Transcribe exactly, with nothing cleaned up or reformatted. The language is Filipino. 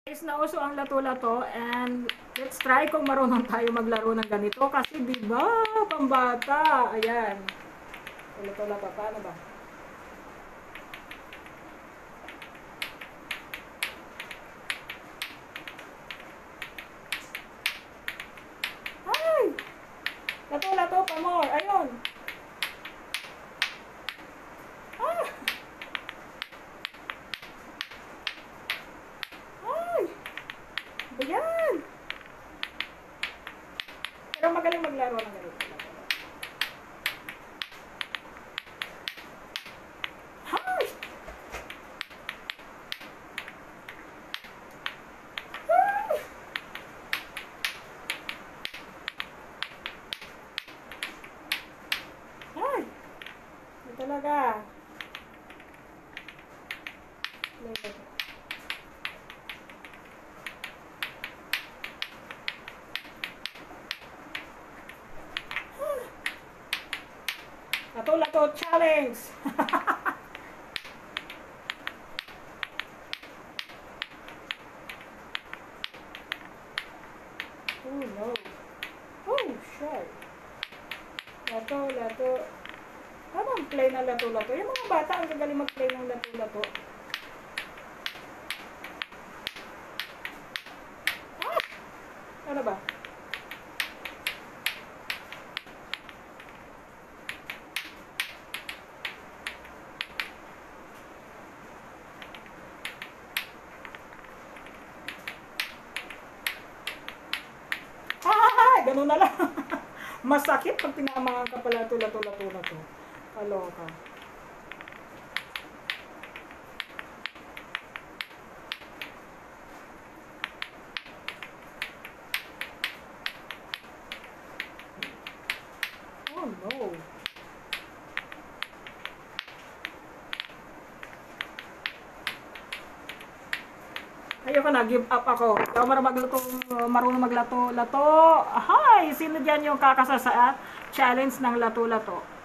Guys, nauso ang lato-lato and let's try kung marunong tayo maglaro ng ganito kasi di ba pambata. Ayan. Lato-lato, paano ba? Ay! Lato-lato pa more. Ayun. Ah! Ay! Ayan! Pero magaling maglaro ng ganito. Ay! Ay! Ay! Ito talaga. Lato-lato challenge! Oh no. Oh, shit. Lato-lato. Ano ang play ng lato-lato? Yung mga bata ang gagaling mag-play ng lato-lato. Ah! Ano ba? Ah! Ganun na lang. Masakit pag tinamaan ka pala lato-lato-lato. Kaloka. Oh no. Ayoko na, give up ako. Hindi ako marunong magluto, marunong maglato-lato. Hi! Sino dyan yung kakasa sa challenge ng lato-lato?